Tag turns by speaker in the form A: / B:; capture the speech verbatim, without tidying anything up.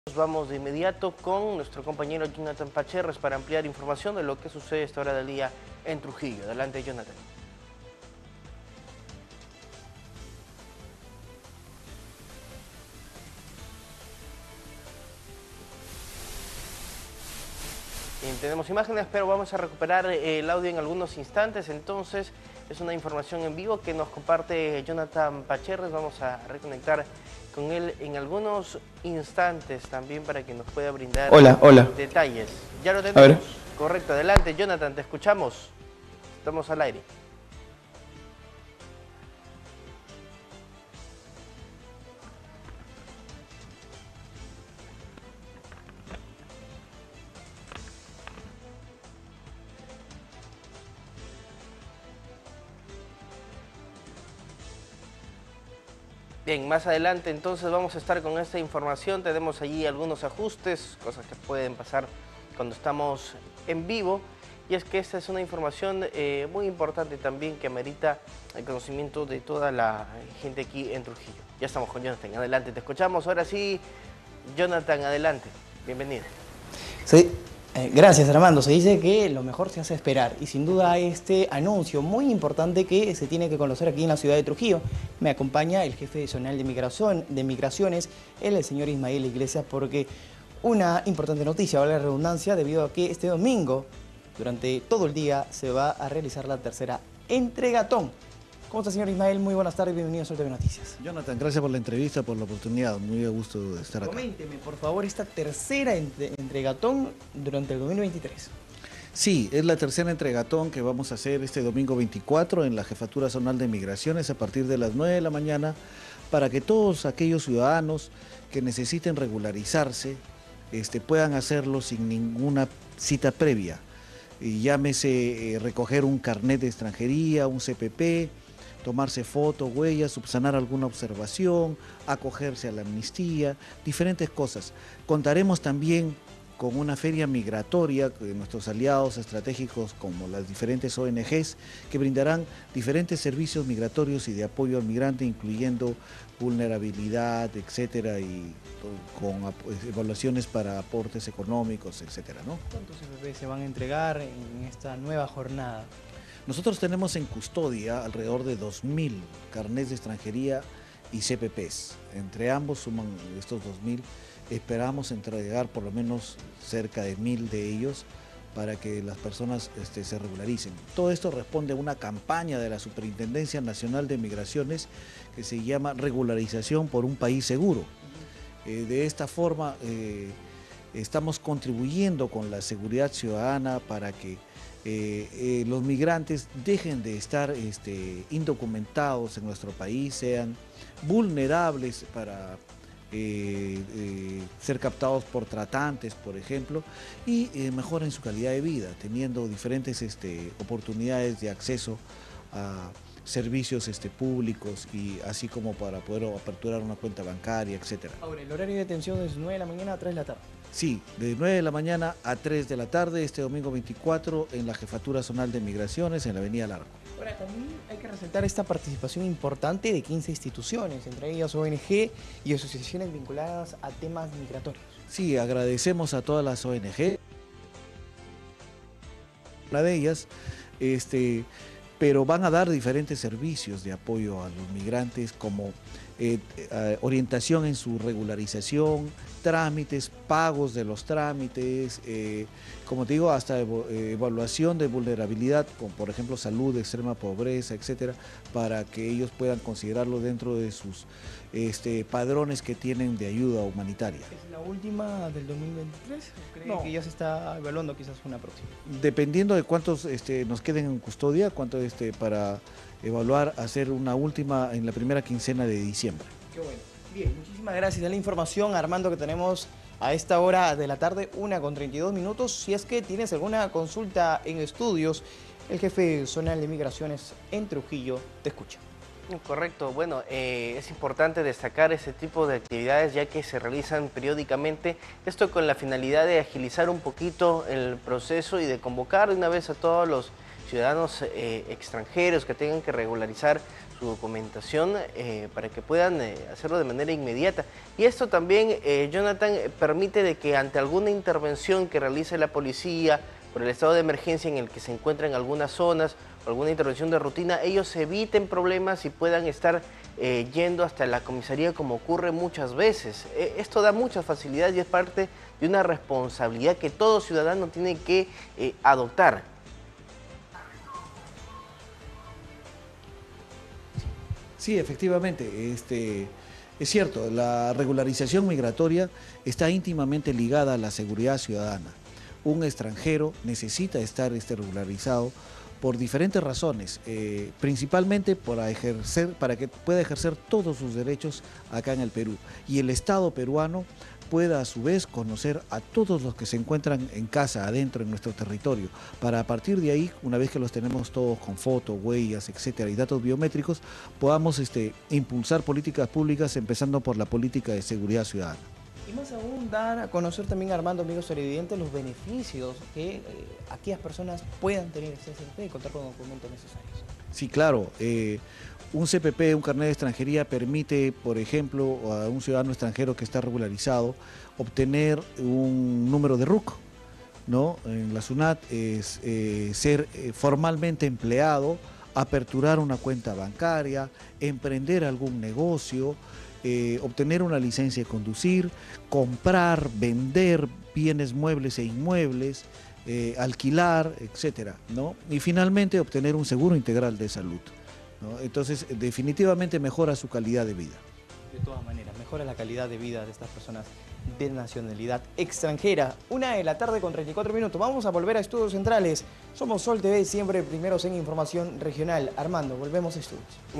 A: Vamos de inmediato con nuestro compañero Jonathan Pacherres para ampliar información de lo que sucede a esta hora del día en Trujillo. Adelante, Jonathan. Bien, tenemos imágenes, pero vamos a recuperar el audio en algunos instantes. Entonces, es una información en vivo que nos comparte Jonathan Pacherres. Vamos a reconectar con él en algunos instantes también para que nos pueda brindar
B: hola, hola.
A: detalles. Ya lo tenemos. Correcto, adelante, Jonathan, te escuchamos. Estamos al aire. Bien, más adelante entonces vamos a estar con esta información. Tenemos allí algunos ajustes, cosas que pueden pasar cuando estamos en vivo. Y es que esta es una información eh, muy importante también que amerita el conocimiento de toda la gente aquí en Trujillo. Ya estamos con Jonathan, adelante, te escuchamos. Ahora sí, Jonathan, adelante, bienvenido.
B: Sí. Eh, gracias, Armando. Se dice que lo mejor se hace esperar y sin duda este anuncio muy importante que se tiene que conocer aquí en la ciudad de Trujillo. Me acompaña el jefe zonal de, migración, de migraciones, él, el señor Ismael Iglesias, porque una importante noticia, vale la redundancia, debido a que este domingo, durante todo el día, se va a realizar la tercera entregatón. ¿Cómo está, señor Ismael? Muy buenas tardes, bienvenido a Sol T V Noticias.
C: Jonathan, gracias por la entrevista, por la oportunidad, muy a gusto de estar acá.
B: Coménteme, por favor, esta tercera entre, entregatón durante el dos mil veintitrés.
C: Sí, es la tercera entregatón que vamos a hacer este domingo veinticuatro en la Jefatura Zonal de Migraciones a partir de las nueve de la mañana para que todos aquellos ciudadanos que necesiten regularizarse este, puedan hacerlo sin ninguna cita previa. Y llámese eh, recoger un carnet de extranjería, un C P P, tomarse fotos, huellas, subsanar alguna observación, acogerse a la amnistía, diferentes cosas. Contaremos también con una feria migratoria de nuestros aliados estratégicos como las diferentes O N Ges que brindarán diferentes servicios migratorios y de apoyo al migrante, incluyendo vulnerabilidad, etcétera, y con evaluaciones para aportes económicos, etcétera, ¿no?
B: ¿Cuántos C P P se van a entregar en esta nueva jornada?
C: Nosotros tenemos en custodia alrededor de dos mil carnets de extranjería y C P Ps. Entre ambos suman estos dos mil. Esperamos entregar por lo menos cerca de mil de ellos para que las personas este, se regularicen. Todo esto responde a una campaña de la Superintendencia Nacional de Migraciones que se llama Regularización por un País Seguro. Eh, de esta forma eh, estamos contribuyendo con la seguridad ciudadana para que Eh, eh, los migrantes dejen de estar este, indocumentados en nuestro país, sean vulnerables para eh, eh, ser captados por tratantes, por ejemplo, y eh, mejoren su calidad de vida, teniendo diferentes este, oportunidades de acceso a servicios este, públicos, y así como para poder aperturar una cuenta bancaria, etcétera.
B: Ahora, el horario de atención es nueve de la mañana a tres de la tarde.
C: Sí, de nueve de la mañana a tres de la tarde, este domingo veinticuatro, en la Jefatura Zonal de Migraciones, en la Avenida Larco.
B: Ahora, también hay que resaltar esta participación importante de quince instituciones, entre ellas O N Ge y asociaciones vinculadas a temas migratorios.
C: Sí, agradecemos a todas las O N Ge, una de ellas, este, pero van a dar diferentes servicios de apoyo a los migrantes, como eh, eh, orientación en su regularización, trámites, pagos de los trámites, eh, como te digo, hasta evo, eh, evaluación de vulnerabilidad, como por ejemplo salud, extrema pobreza, etcétera, para que ellos puedan considerarlo dentro de sus este, padrones que tienen de ayuda humanitaria.
B: ¿Es la última del dos mil veintitrés? ¿O cree
C: No.
B: que ya se está evaluando quizás una próxima?
C: Dependiendo de cuántos este, nos queden en custodia, cuánto este, para evaluar, hacer una última en la primera quincena de diciembre.
B: Qué bueno. Bien, muchísimas gracias de la información, Armando, que tenemos a esta hora de la tarde, una con treinta y dos minutos. Si es que tienes alguna consulta en estudios, el jefe zonal de migraciones en Trujillo te escucha.
A: Correcto, bueno, eh, es importante destacar ese tipo de actividades ya que se realizan periódicamente, esto con la finalidad de agilizar un poquito el proceso y de convocar de una vez a todos los ciudadanos eh, extranjeros que tengan que regularizar su documentación eh, para que puedan eh, hacerlo de manera inmediata. Y esto también, eh, Jonathan, permite de que ante alguna intervención que realice la policía por el estado de emergencia en el que se encuentran en algunas zonas o alguna intervención de rutina, ellos eviten problemas y puedan estar eh, yendo hasta la comisaría como ocurre muchas veces. Eh, esto da mucha facilidad y es parte de una responsabilidad que todo ciudadano tiene que eh, adoptar.
C: Sí, efectivamente, este, es cierto, la regularización migratoria está íntimamente ligada a la seguridad ciudadana. Un extranjero necesita estar este, regularizado por diferentes razones, eh, principalmente para, ejercer, para que pueda ejercer todos sus derechos acá en el Perú. Y el Estado peruano pueda a su vez conocer a todos los que se encuentran en casa, adentro, en nuestro territorio, para a partir de ahí, una vez que los tenemos todos con fotos, huellas, etcétera, y datos biométricos, podamos este, impulsar políticas públicas, empezando por la política de seguridad ciudadana.
B: Y más aún, dar a conocer también, Armando, amigos televidentes, los beneficios que eh, aquellas personas puedan tener este C P P y contar con documentos necesarios.
C: Sí, claro. Eh, un C P P, un carnet de extranjería, permite, por ejemplo, a un ciudadano extranjero que está regularizado, obtener un número de R U C, ¿no? En la SUNAT es eh, ser eh, formalmente empleado, aperturar una cuenta bancaria, emprender algún negocio, Eh, obtener una licencia de conducir, comprar, vender bienes muebles e inmuebles, eh, alquilar, etcétera, ¿no? Y finalmente obtener un seguro integral de salud, ¿no? Entonces, definitivamente mejora su calidad de vida.
B: De todas maneras, mejora la calidad de vida de estas personas de nacionalidad extranjera. Una de la tarde con treinta y cuatro minutos. Vamos a volver a Estudios Centrales. Somos Sol T V, siempre primeros en información regional. Armando, volvemos a estudios.